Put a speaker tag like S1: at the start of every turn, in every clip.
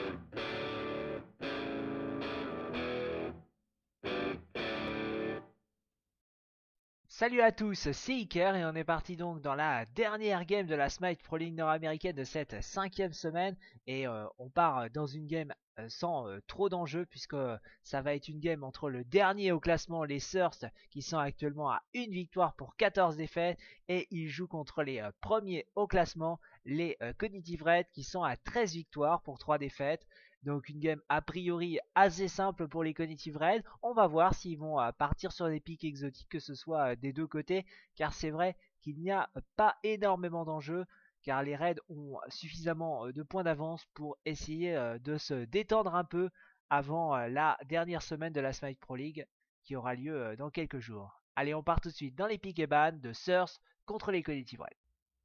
S1: Salut à tous, c'est Iker et on est parti donc dans la dernière game de la Smite Pro League nord-américaine de cette cinquième semaine et on part dans une game sans trop d'enjeux puisque ça va être une game entre le dernier au classement, les Thirst, qui sont actuellement à une victoire pour 14 défaites, et ils jouent contre les premiers au classement, les Cognitive Red, qui sont à 13 victoires pour 3 défaites. Donc une game a priori assez simple pour les Cognitive Red. On va voir s'ils vont partir sur des pics exotiques, que ce soit des deux côtés, car c'est vrai qu'il n'y a pas énormément d'enjeux, car les Reds ont suffisamment de points d'avance pour essayer de se détendre un peu avant la dernière semaine de la Smite Pro League qui aura lieu dans quelques jours. Allez, on part tout de suite dans les pick et ban de Thirst contre les Cognitive Red.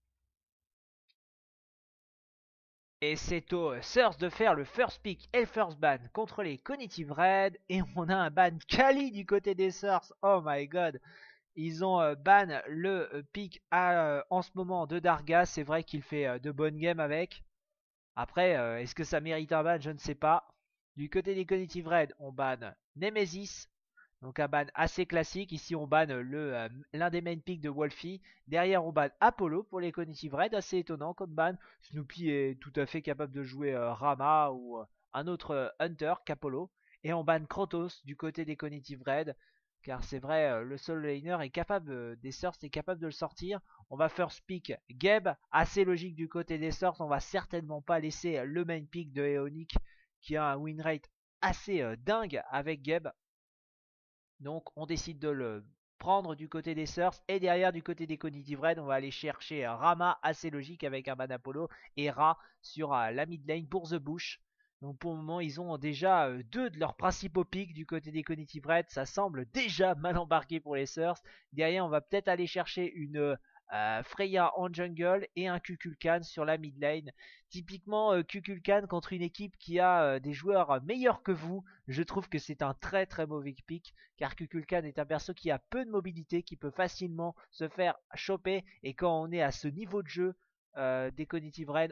S1: Et c'est au Thirst de faire le first pick et le first ban contre les Cognitive Red. Et on a un ban Kali du côté des Thirst. Oh my god. Ils ont ban le pick en ce moment de Dargas. C'est vrai qu'il fait de bonnes games avec. Après, est-ce que ça mérite un ban? Je ne sais pas. Du côté des Cognitive Red, on ban Nemesis. Donc un ban assez classique. Ici on banne l'un des main picks de Wolfie. Derrière on banne Apollo pour les Cognitive Red. Assez étonnant comme ban. Snoopy est tout à fait capable de jouer Rama ou un autre Hunter qu'Apollo. Et on banne Krotos du côté des Cognitive Red. Car c'est vrai, le solo laner est capable, des Surfs est capable de le sortir. On va first pick Geb. Assez logique du côté des Surfs. On va certainement pas laisser le main pick de Eonic qui a un win rate assez dingue avec Geb. Donc on décide de le prendre du côté des Surfs, et derrière du côté des Cognitive Red, on va aller chercher Rama, assez logique avec un ban Apollo, et Ra sur la mid lane pour The Bush. Donc pour le moment ils ont déjà deux de leurs principaux picks du côté des Cognitive Red. Ça semble déjà mal embarqué pour les Surfs. Derrière on va peut-être aller chercher une Freya en jungle et un Kukulkan sur la mid lane. Typiquement Kukulkan contre une équipe qui a des joueurs meilleurs que vous, je trouve que c'est un très très mauvais pick, car Kukulkan est un perso qui a peu de mobilité, qui peut facilement se faire choper, et quand on est à ce niveau de jeu des Cognitive Red,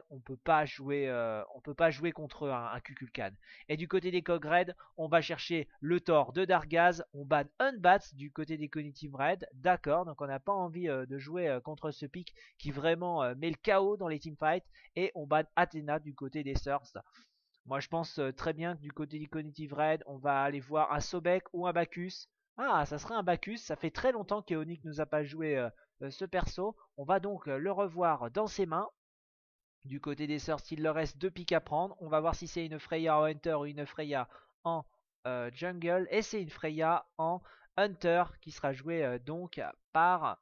S1: on peut pas jouer contre un Kukulkan. Et du côté des Cog Red, on va chercher le Thor de Dargaz, on ban Unbats du côté des Cognitive Red, d'accord, donc on n'a pas envie de jouer contre ce pick qui vraiment met le chaos dans les teamfights, et on ban Athena du côté des Surfs. Moi je pense très bien que du côté des Cognitive Red, on va aller voir un Sobek ou un Bacchus. Ah, ça serait un Bacchus, ça fait très longtemps qu'Eonic nous a pas joué ce perso. On va donc le revoir dans ses mains. Du côté des Surfs, il leur reste deux picks à prendre. On va voir si c'est une Freya en Hunter ou une Freya en Jungle. Et c'est une Freya en Hunter qui sera jouée donc par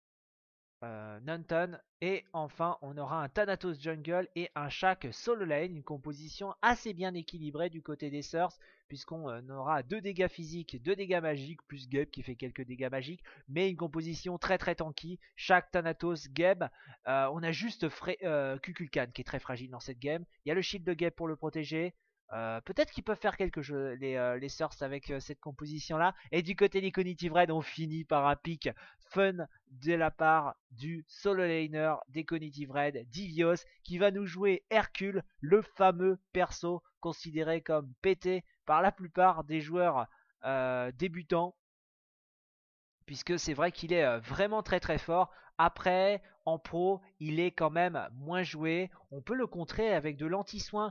S1: Nanton. Et enfin, on aura un Thanatos Jungle et un Shaq Solo Lane, une composition assez bien équilibrée du côté des Surfs, puisqu'on aura 2 dégâts physiques, 2 dégâts magiques, plus Geb qui fait quelques dégâts magiques, mais une composition très très tanky. Shaq, Thanatos, Geb. On a juste Kukulkan qui est très fragile dans cette game. Il y a le shield de Geb pour le protéger. Peut-être qu'ils peuvent faire quelque chose, les Surfs, avec cette composition là. Et du côté des Cognitive Red, on finit par un pick fun de la part du solo laner des Cognitive Red, Divios, qui va nous jouer Hercule, le fameux perso considéré comme pété par la plupart des joueurs débutants, puisque c'est vrai qu'il est vraiment très très fort. Après, en pro, il est quand même moins joué. On peut le contrer avec de l'anti-soin.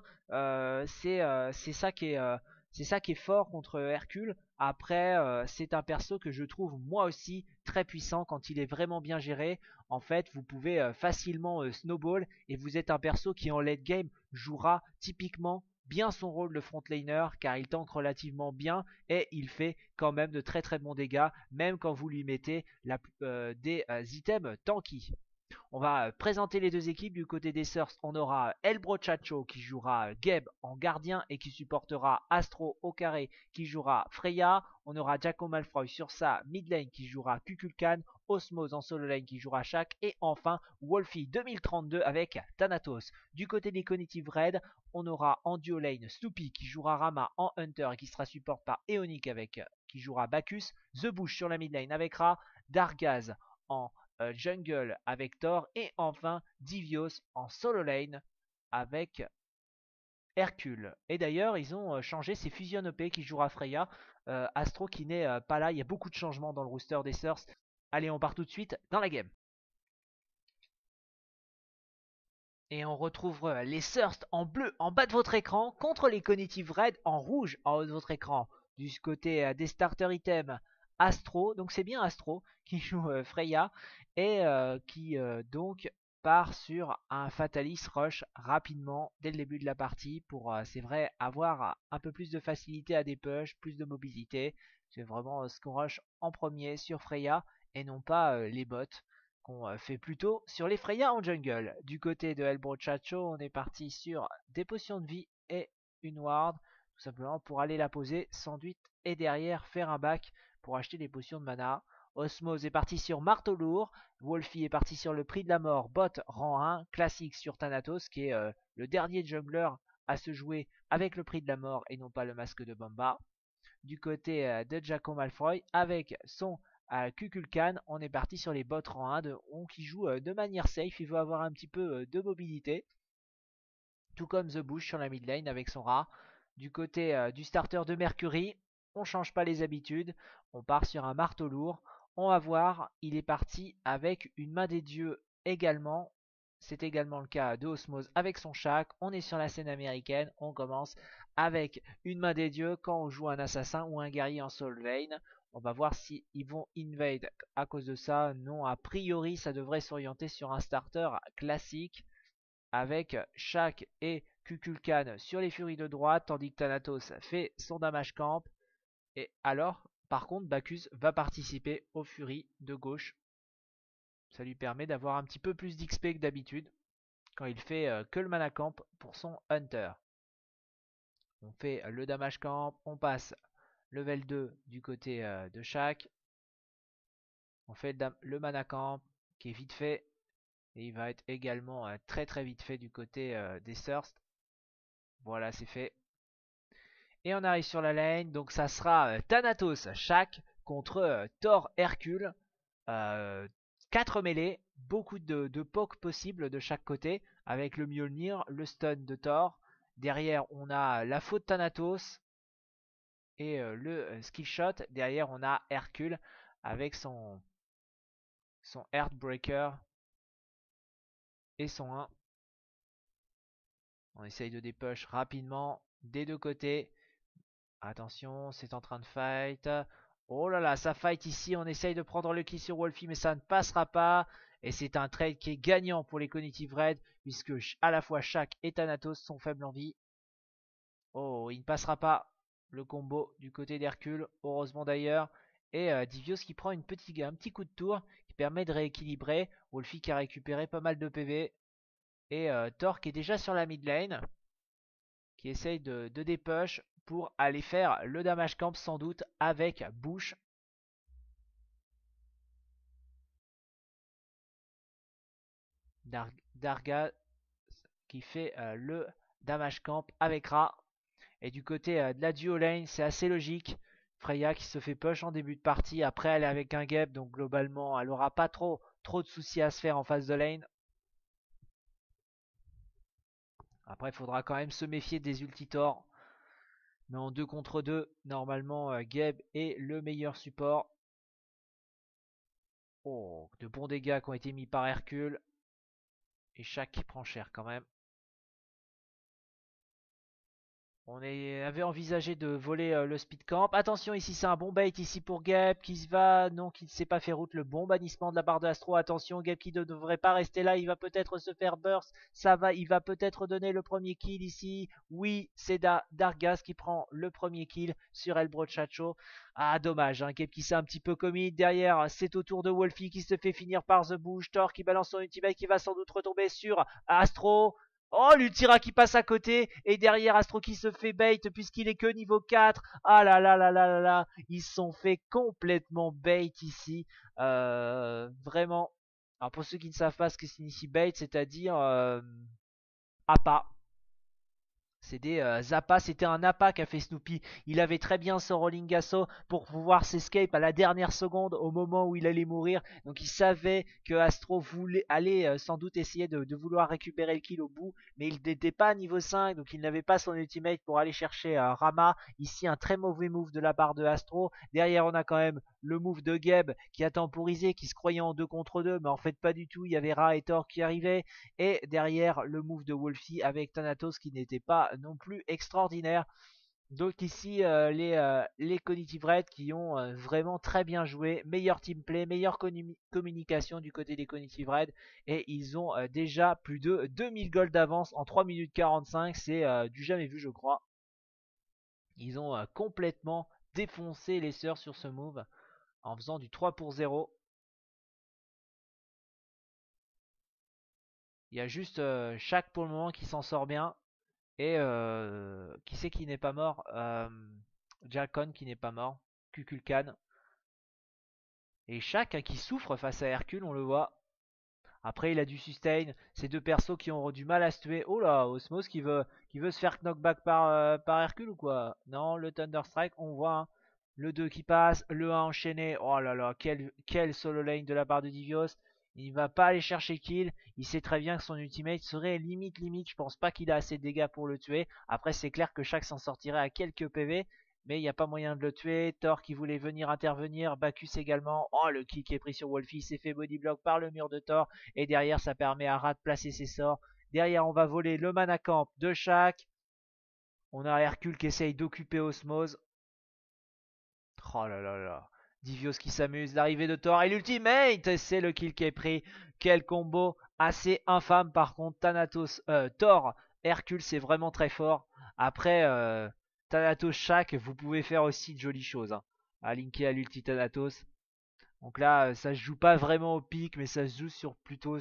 S1: C'est ça qui est, c'est ça qui est fort contre Hercule. Après, c'est un perso que je trouve moi aussi très puissant quand il est vraiment bien géré. En fait, vous pouvez facilement snowball, et vous êtes un perso qui en late game jouera typiquement bien son rôle de frontlaner, car il tank relativement bien et il fait quand même de très très bons dégâts, même quand vous lui mettez des items tanky. On va présenter les deux équipes. Du côté des Surfs, on aura El Brochacho qui jouera Geb en gardien et qui supportera Astro au carré qui jouera Freya. On aura Jaco Malfroy sur sa mid lane qui jouera Kukulkan, Osmose en solo lane qui jouera Shaq, et enfin Wolfie 2032 avec Thanatos. Du côté des Cognitive Red, on aura en duo lane Snoopy qui jouera Rama en Hunter et qui sera support par Eonic avec qui jouera Bacchus, The Bush sur la mid lane avec Ra, Dargaz en jungle avec Thor, et enfin Divios en solo lane avec Hercule. Et d'ailleurs, ils ont changé, c'est Fusion OP qui jouera Freya. Astro qui n'est pas là, il y a beaucoup de changements dans le rooster des Source. Allez, on part tout de suite dans la game. Et on retrouve les Thirst en bleu en bas de votre écran contre les Cognitive Red en rouge en haut de votre écran. Du côté des starter items, Astro, donc c'est bien Astro qui joue Freya et qui donc part sur un Fatalis Rush rapidement dès le début de la partie pour, c'est vrai, avoir un peu plus de facilité à des push, plus de mobilité. C'est vraiment ce qu'on rush en premier sur Freya et non pas les bots qu'on fait plutôt sur les Freya en jungle. Du côté de El Brochacho, on est parti sur des potions de vie et une ward, tout simplement pour aller la poser sans doute et derrière faire un back pour acheter des potions de mana. Osmose est parti sur Marteau Lourd, Wolfie est parti sur le prix de la mort, bot rang 1, classique sur Thanatos qui est le dernier jungler à se jouer avec le prix de la mort et non pas le masque de Bomba. Du côté de Jaco Malfoy avec son Kukulkan, on est parti sur les bots rang 1 qui joue de manière safe, il veut avoir un petit peu de mobilité. Tout comme The Bush sur la mid lane avec son rat. Du côté du starter de Mercury, on change pas les habitudes, on part sur un marteau lourd. On va voir, il est parti avec une main des dieux également. C'est également le cas de Osmose avec son Shaq. On est sur la scène américaine, on commence avec une main des dieux quand on joue un assassin ou un guerrier en Soul Vein. On va voir si ils vont invade à cause de ça. Non, a priori, ça devrait s'orienter sur un starter classique avec Shaq et Kukulkan sur les furies de droite, tandis que Thanatos fait son damage camp. Et alors, par contre, Bacchus va participer aux furies de gauche. Ça lui permet d'avoir un petit peu plus d'XP que d'habitude quand il fait que le mana camp pour son Hunter. On fait le damage camp, on passe level 2 du côté de Shaq. On fait le mana camp qui est vite fait. Et il va être également très vite fait du côté des Thirst. Voilà, c'est fait. Et on arrive sur la lane. Donc ça sera Thanatos Shaq contre Thor Hercule. 4 mêlées. Beaucoup de pokes possibles de chaque côté. Avec le Mjolnir, le stun de Thor. Derrière, on a la faute Thanatos. Et le skill shot. Derrière, on a Hercule avec son Heartbreaker. Et son 1. On essaye de dépush rapidement des deux côtés. Attention, c'est en train de fight. Oh là là, ça fight ici. On essaye de prendre le kill sur Wolfie, mais ça ne passera pas. Et c'est un trade qui est gagnant pour les Cognitive Red, puisque à la fois Shaq et Thanatos sont faibles en vie. Oh, il ne passera pas le combo du côté d'Hercule, heureusement d'ailleurs. Et Divios qui prend un petit coup de tour qui permet de rééquilibrer. Wolfie qui a récupéré pas mal de PV. Et Thor qui est déjà sur la mid lane, qui essaye de dépush pour aller faire le damage camp sans doute avec Bush. Darga qui fait le damage camp avec Ra. Et du côté de la duo lane, c'est assez logique. Freya qui se fait push en début de partie. Après, elle est avec un Geb, donc globalement, elle aura pas trop de soucis à se faire en phase de lane. Après, il faudra quand même se méfier des ultitors. Mais en 2 contre 2, normalement, Geb est le meilleur support. Oh, de bons dégâts qui ont été mis par Hercule. Et Shaq qui prend cher quand même. On avait envisagé de voler le speed camp. Attention, ici c'est un bon bait ici pour Geb qui se va. Non, qui ne s'est pas fait route. Le bon bannissement de la barre de Astro. Attention, Geb qui ne devrait pas rester là. Il va peut-être se faire burst. Ça va, il va peut-être donner le premier kill ici. Oui, c'est Dargas qui prend le premier kill sur El Brochacho. Ah, dommage. Hein, Geb qui s'est un petit peu commit. Derrière, c'est au tour de Wolfie qui se fait finir par The Bush. Thor qui balance son ultimate qui va sans doute retomber sur Astro. Oh, l'Ultira qui passe à côté. Et derrière, Astro qui se fait bait puisqu'il est que niveau 4. Ah là là là là là là. Ils se sont fait complètement bait ici. Vraiment. Alors pour ceux qui ne savent pas ce que signifie bait, c'est-à-dire appât. C'est des appâts, c'était un appât qu'a fait Snoopy. Il avait très bien son rolling lasso pour pouvoir s'escape à la dernière seconde au moment où il allait mourir. Donc il savait que Astro allait sans doute essayer de vouloir récupérer le kill au bout, mais il n'était pas à niveau 5, donc il n'avait pas son ultimate pour aller chercher Rama. Ici un très mauvais move de la part de Astro. Derrière on a quand même le move de Geb qui a temporisé, qui se croyait en 2 contre 2, mais en fait pas du tout. Il y avait Ra et Thor qui arrivaient. Et derrière le move de Wolfie avec Thanatos qui n'était pas non plus extraordinaire. Donc ici les Cognitive Red qui ont vraiment très bien joué, meilleur team play, meilleure communication du côté des Cognitive Red, et ils ont déjà plus de 2000 gold d'avance en 3 minutes 45, c'est du jamais vu je crois. Ils ont complètement défoncé les sœurs sur ce move en faisant du 3 pour 0. Il y a juste Shaq pour le moment qui s'en sort bien. Et qui c'est qui n'est pas mort, Jalcon qui n'est pas mort. Kukulkan. Et Shaq hein, qui souffre face à Hercule, on le voit. Après, il a du sustain. Ces deux persos qui ont du mal à se tuer. Oh là, Osmos qui veut se faire knockback par Hercule ou quoi? Non, le Thunderstrike, on voit. Hein, le 2 qui passe, le 1 enchaîné. Oh là là, quel solo lane de la part de Divios. Il ne va pas aller chercher kill. Il sait très bien que son ultimate serait limite. Je pense pas qu'il a assez de dégâts pour le tuer. Après, c'est clair que chaque s'en sortirait à quelques PV. Mais il n'y a pas moyen de le tuer. Thor qui voulait venir intervenir. Bacchus également. Oh, le kill qui est pris sur Wolfie. S'est fait bodyblock par le mur de Thor. Et derrière, ça permet à Ra de placer ses sorts. Derrière, on va voler le mana camp de chaque. On a Hercule qui essaye d'occuper Osmose. Oh là là là. Divios qui s'amuse, l'arrivée de Thor et l'ultimate, c'est le kill qui est pris. Quel combo assez infâme par contre. Thanatos, Thor, Hercule c'est vraiment très fort. Après Thanatos chaque, vous pouvez faire aussi de jolies choses. Hein, à linker à l'ulti Thanatos. Donc là, ça se joue pas vraiment au pic, mais ça se joue plutôt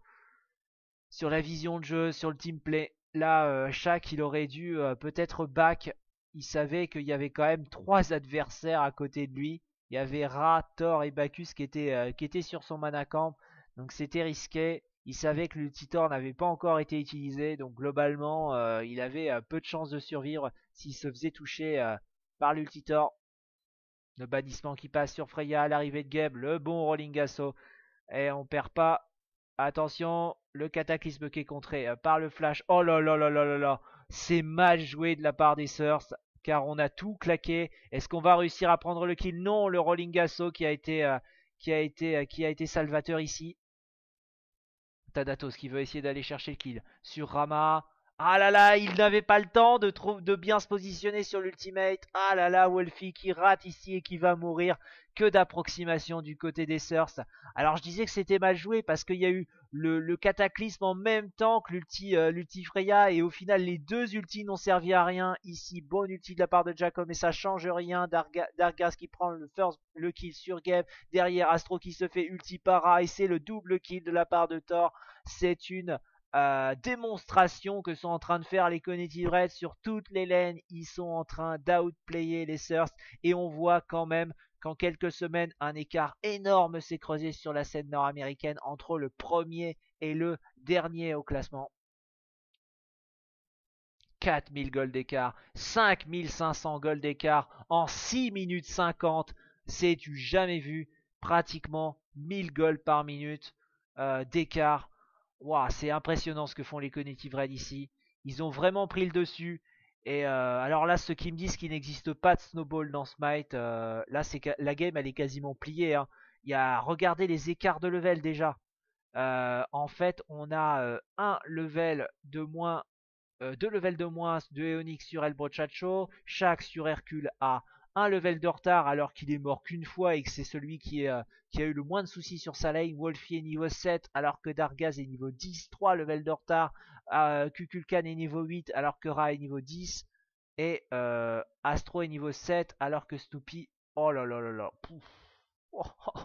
S1: sur la vision de jeu, sur le team play. Là, Shaq, il aurait dû peut-être back. Il savait qu'il y avait quand même 3 adversaires à côté de lui. Il y avait Ra, Thor et Bacchus qui étaient sur son mana camp. Donc c'était risqué. Il savait que l'ultitor n'avait pas encore été utilisé. Donc globalement, il avait peu de chances de survivre s'il se faisait toucher par l'ultitor. Le bannissement qui passe sur Freya, l'arrivée de Geb, le bon rolling assaut. Et on perd pas. Attention, le cataclysme qui est contré par le flash. Oh là là là là là là. C'est mal joué de la part des Surs. Car on a tout claqué. Est-ce qu'on va réussir à prendre le kill? Non, le rolling assaut qui a été salvateur ici. Thanatos qui veut essayer d'aller chercher le kill sur Rama. Ah là là, il n'avait pas le temps de bien se positionner sur l'ultimate. Ah là là, Wolfie qui rate ici et qui va mourir. Que d'approximation du côté des Surs. Alors je disais que c'était mal joué parce qu'il y a eu le cataclysme en même temps que l'ulti Freya. Et au final, les deux ultis n'ont servi à rien. Ici, bon ulti de la part de Jacob, mais ça change rien. Dargas qui prend le kill sur Geb. Derrière, Astro qui se fait ulti para. Et c'est le double kill de la part de Thor. C'est une démonstration que sont en train de faire les Cognitive Red sur toutes les lanes. Ils sont en train d'outplayer les Surs et on voit quand même qu'en quelques semaines, un écart énorme s'est creusé sur la scène nord-américaine entre le premier et le dernier au classement. 4000 gold d'écart, 5500 gold d'écart en 6 minutes 50, c'est du jamais vu, pratiquement 1000 gold par minute d'écart. Wow, c'est impressionnant ce que font les Cognitive Red ici. Ils ont vraiment pris le dessus. Et alors là, ceux qui me disent qu'il n'existe pas de snowball dans Smite, là c'est la game elle est quasiment pliée. Hein. Il y a regardez les écarts de level déjà. En fait, on a un level de moins 2 levels de moins de Eonix sur El Brochacho, Shaq sur Hercule a un level de retard alors qu'il est mort qu'une fois et que c'est celui qui a eu le moins de soucis sur sa lane. Wolfie est niveau 7 alors que Dargaz est niveau 10, 3 levels de retard. Kukulkan est niveau 8 alors que Ra est niveau 10. Et Astro est niveau 7 alors que Snoopy... Oh là là là là. Pouf. Oh, oh,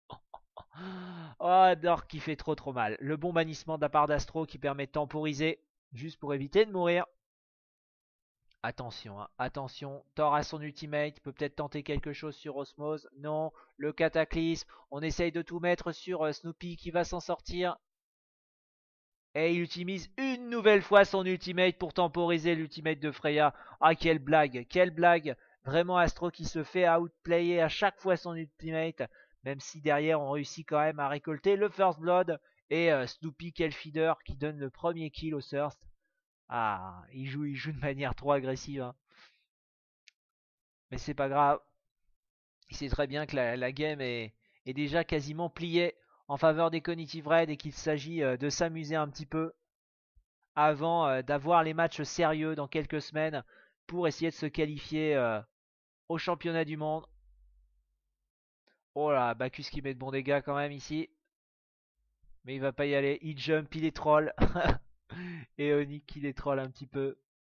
S1: oh, Dork qui fait trop mal. Le bon bannissement de la part d'Astro qui permet de temporiser. Juste pour éviter de mourir. Attention, hein, attention. Thor a son ultimate. Peut peut-être tenter quelque chose sur Osmose. Non. Le cataclysme. On essaye de tout mettre sur Snoopy qui va s'en sortir. Et il utilise une nouvelle fois son ultimate pour temporiser l'ultimate de Freya. Ah, quelle blague, quelle blague. Vraiment Astro qui se fait outplayer à chaque fois son ultimate. Même si derrière on réussit quand même à récolter le first blood. Et Snoopy Kelfider qui donne le premier kill au Thirst. Ah, il joue de manière trop agressive, hein. Mais c'est pas grave. Il sait très bien que la game est déjà quasiment pliée en faveur des Cognitive Red et qu'il s'agit de s'amuser un petit peu avant d'avoir les matchs sérieux dans quelques semaines pour essayer de se qualifier au championnat du monde. Oh là, Bacchus qui met de bons dégâts quand même ici. Mais il va pas y aller. Il jump, il est troll. Et Onyx qui les troll un petit peu.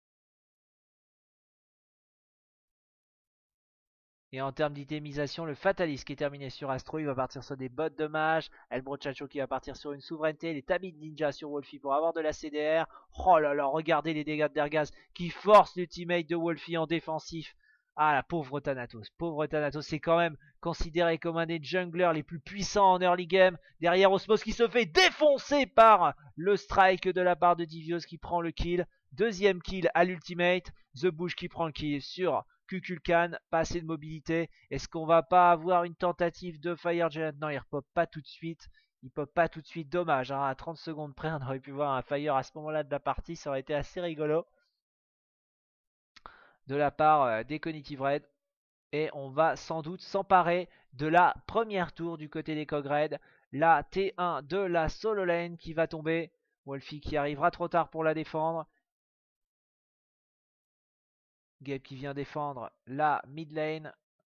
S1: Et en termes d'itemisation, le Fatalist qui est terminé sur Astro, il va partir sur des bots de mage. El Brochacho qui va partir sur une souveraineté. Les Tabit Ninja sur Wolfie pour avoir de la CDR. Oh là là, regardez les dégâts de Dergaz qui force l'ultimate de Wolfie en défensif. Ah la pauvre Thanatos. Pauvre Thanatos, c'est quand même considéré comme un des junglers les plus puissants en early game. Derrière Osmos qui se fait défoncer par le strike de la part de Divios qui prend le kill. Deuxième kill à l'ultimate. The Bush qui prend le kill sur Kukulkan, pas assez de mobilité. Est-ce qu'on va pas avoir une tentative de Fire Giant? Non, il repop pas tout de suite. Il pop pas tout de suite. Dommage, hein, à 30 secondes près, on aurait pu voir un Fire à ce moment-là de la partie. Ça aurait été assez rigolo de la part des Cognitive Red. Et on va sans doute s'emparer de la première tour du côté des Cog Red. La T1 de la solo lane qui va tomber. Wolfie qui arrivera trop tard pour la défendre. Gabe qui vient défendre la mid lane.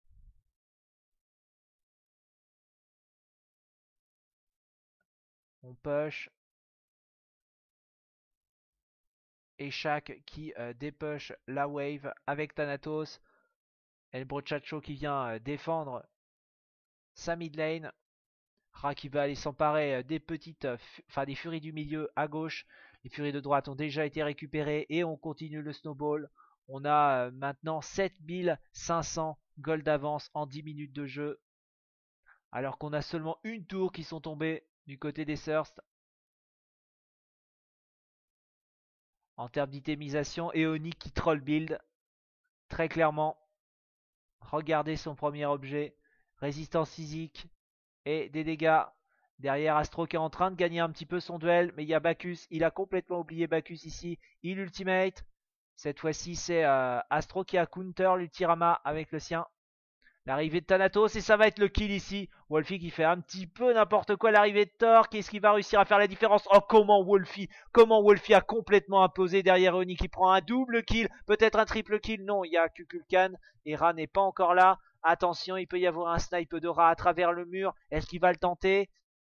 S1: On push. Et Shaq qui dépush la wave avec Thanatos. El Brochacho qui vient défendre sa mid lane. Ra qui va aller s'emparer des petites, des furies du milieu à gauche. Les furies de droite ont déjà été récupérées et on continue le snowball. On a maintenant 7500 gold d'avance en 10 minutes de jeu. Alors qu'on a seulement une tour qui sont tombées du côté des Thirst. En termes d'itemisation, Eonic qui troll build. Très clairement. Regardez son premier objet. Résistance physique et des dégâts. Derrière Astro qui est en train de gagner un petit peu son duel. Mais il y a Bacchus. Il a complètement oublié Bacchus ici. Il ultimate. Cette fois-ci c'est Astro qui a counter l'ultirama avec le sien. L'arrivée de Thanatos et ça va être le kill ici. Wolfie qui fait un petit peu n'importe quoi. L'arrivée de Thor. Qu'est-ce qui va réussir à faire la différence? Oh comment Wolfie a complètement imposé derrière Oni qui prend un double kill. Peut-être un triple kill. Non, il y a Kukulkan et Ra n'est pas encore là. Attention, il peut y avoir un snipe de Ra à travers le mur. Est-ce qu'il va le tenter?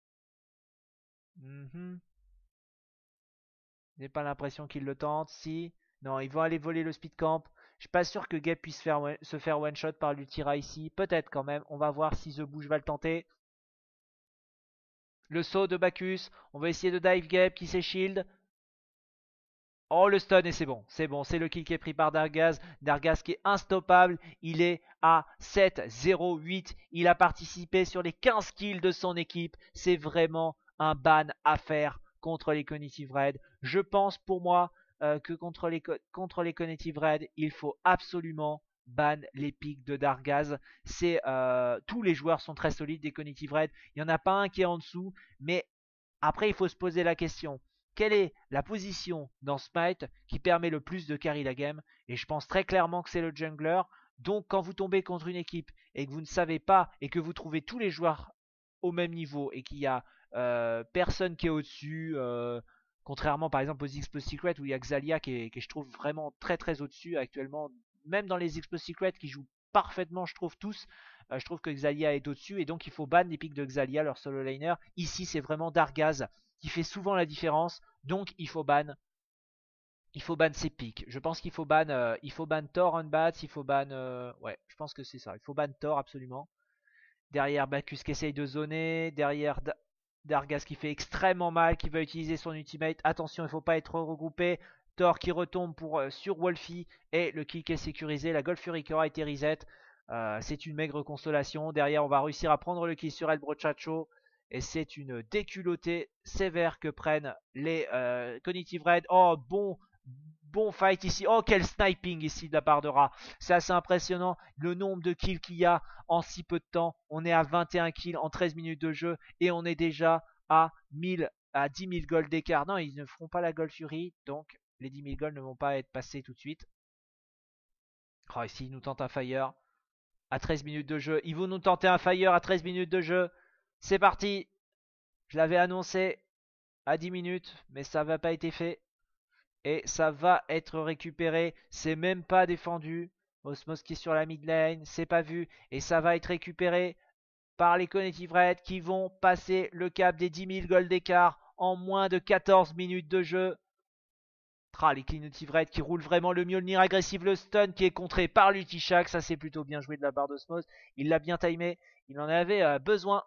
S1: J'ai pas l'impression qu'il le tente. Si. Non, ils vont aller voler le speed camp. Je suis pas sûr que Gabe puisse se faire one shot par l'ultira ici. Peut-être quand même. On va voir si The Bush va le tenter. Le saut de Bacchus. On va essayer de dive Gabe qui s'est shield. Oh le stun et c'est bon. C'est bon. C'est le kill qui est pris par Dargaz. Dargaz qui est instoppable. Il est à 7-0-8. Il a participé sur les 15 kills de son équipe. C'est vraiment un ban à faire contre les Cognitive Red. Je pense pour moi que contre les Cognitive Red, il faut absolument ban les pics de Dargaz. Tous les joueurs sont très solides des Cognitive Red. Il n'y en a pas un qui est en dessous. Mais après, il faut se poser la question. Quelle est la position dans Smite qui permet le plus de carry la game? Et je pense très clairement que c'est le jungler. Donc quand vous tombez contre une équipe et que vous ne savez pas et que vous trouvez tous les joueurs au même niveau et qu'il y a personne qui est au-dessus, contrairement par exemple aux Expo Secret où il y a Xalia qui est, je trouve vraiment très très au-dessus actuellement, même dans les Expo Secret qui jouent parfaitement je trouve tous, je trouve que Xalia est au-dessus et donc il faut ban les pics de Xalia, leur solo laner. Ici c'est vraiment Dargaz qui fait souvent la différence, donc il faut ban ses pics. Je pense il faut ban Thor Unbats, il faut ban, ouais, je pense que c'est ça, il faut ban Thor absolument. Derrière Bacchus qui essaye de zoner. Derrière Dargaz qui fait extrêmement mal, qui va utiliser son ultimate. Attention, il ne faut pas être regroupé. Thor qui retombe sur Wolfie. Et le kill qui est sécurisé. La Gold Fury qui aura été reset. C'est une maigre consolation. Derrière, on va réussir à prendre le kill sur El Brochacho. Et c'est une déculottée sévère que prennent les Cognitive Red. Oh, bon fight ici. Oh, quel sniping ici de la part de Ra. C'est assez impressionnant le nombre de kills qu'il y a en si peu de temps. On est à 21 kills en 13 minutes de jeu et on est déjà à 10 000 gold d'écart. Non, ils ne feront pas la Gold Fury, donc les 10 000 gold ne vont pas être passés tout de suite. Oh, ici, ils nous tentent un fire à 13 minutes de jeu. Ils vont nous tenter un fire à 13 minutes de jeu. C'est parti. Je l'avais annoncé à 10 minutes, mais ça va pas été fait. Et ça va être récupéré. C'est même pas défendu. Osmos qui est sur la mid lane, c'est pas vu. Et ça va être récupéré par les Cognitive Red qui vont passer le cap des 10 000 gold d'écart en moins de 14 minutes de jeu. Les Cognitive Red qui roulent vraiment le Mjolnir agressif, le stun qui est contré par l'Utishak. Ça c'est plutôt bien joué de la part d'Osmos. Il l'a bien timé. Il en avait besoin.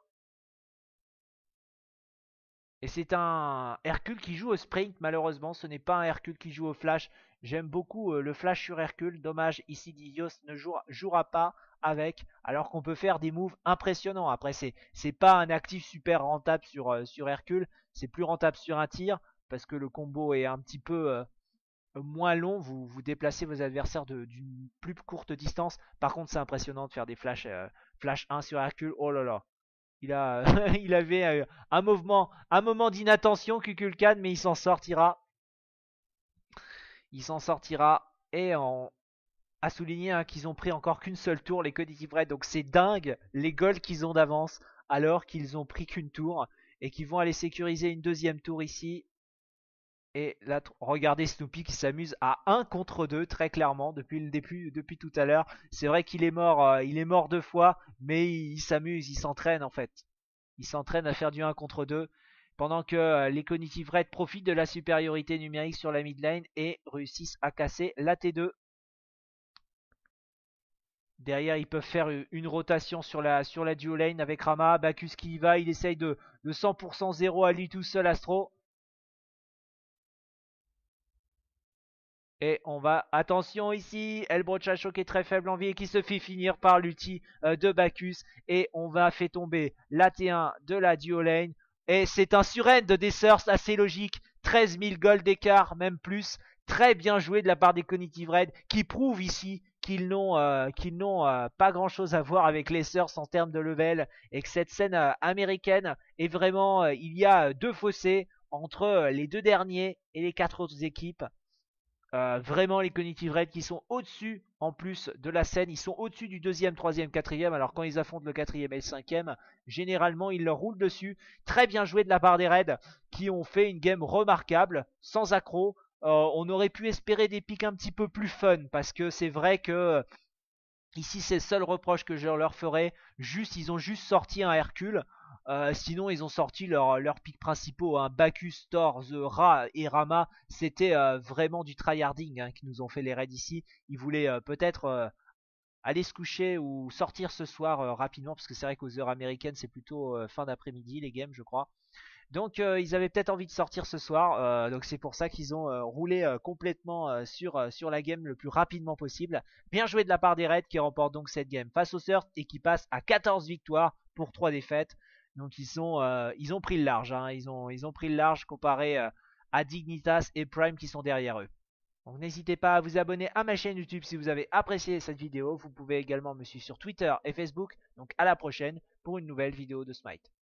S1: Et c'est un Hercule qui joue au sprint, malheureusement. Ce n'est pas un Hercule qui joue au flash. J'aime beaucoup le flash sur Hercule. Dommage, ici Didios ne jouera pas avec, alors qu'on peut faire des moves impressionnants. Après, c'est pas un actif super rentable sur Hercule. C'est plus rentable sur un tir, parce que le combo est un petit peu moins long. Vous déplacez vos adversaires d'une plus courte distance. Par contre, c'est impressionnant de faire des flash 1 sur Hercule. Oh là là. Il avait un moment d'inattention, Kukulkan, mais il s'en sortira. Il s'en sortira. Et à souligner qu'ils ont pris encore qu'une seule tour, les Cognitive Red. Donc c'est dingue les golds qu'ils ont d'avance, alors qu'ils ont pris qu'une tour. Et qu'ils vont aller sécuriser une deuxième tour ici. Et là, regardez Snoopy qui s'amuse à 1 contre 2, très clairement, depuis le début, depuis tout à l'heure. C'est vrai qu'il est mort 2 fois, mais il s'amuse, il s'entraîne en fait. Il s'entraîne à faire du 1 contre 2, pendant que les Cognitive Red profitent de la supériorité numérique sur la mid lane et réussissent à casser la T2. Derrière, ils peuvent faire une rotation sur la duo lane avec Rama. Bacchus qui y va, il essaye de 100% 0 à lui tout seul, Astro. Et on va, attention ici, El Brochacho qui est très faible en vie et qui se fait finir par l'ulti de Bacchus. Et on va faire tomber la T1 de la duo lane. Et c'est un surrend des Source assez logique. 13 000 gold d'écart, même plus. Très bien joué de la part des Cognitive Red qui prouvent ici qu'ils n'ont pas grand chose à voir avec les Source en termes de level. Et que cette scène américaine est vraiment, il y a 2 fossés entre les 2 derniers et les 4 autres équipes. Vraiment les Cognitive Red qui sont au-dessus en plus de la scène, ils sont au-dessus du 2e, 3e, 4e, alors quand ils affrontent le 4e et le 5e, généralement ils leur roulent dessus. Très bien joué de la part des Reds qui ont fait une game remarquable, sans accro. On aurait pu espérer des pics un petit peu plus fun, parce que c'est vrai que ici c'est le seul reproche que je leur ferai. Ils ont juste sorti un Hercule. Sinon ils ont sorti leurs pics principaux, hein. Bacchus, Thor, The Ra et Rama. C'était vraiment du tryharding, hein, qui nous ont fait les raids ici. Ils voulaient peut-être aller se coucher ou sortir ce soir rapidement, parce que c'est vrai qu'aux heures américaines c'est plutôt fin d'après-midi les games je crois. Donc ils avaient peut-être envie de sortir ce soir, donc c'est pour ça qu'ils ont roulé complètement sur la game le plus rapidement possible. Bien joué de la part des Reds qui remportent donc cette game face aux Surf et qui passent à 14 victoires pour 3 défaites. Donc ils ont pris le large, hein. Ils ont pris le large comparé à Dignitas et Prime qui sont derrière eux. Donc n'hésitez pas à vous abonner à ma chaîne YouTube si vous avez apprécié cette vidéo. Vous pouvez également me suivre sur Twitter et Facebook. Donc à la prochaine pour une nouvelle vidéo de Smite.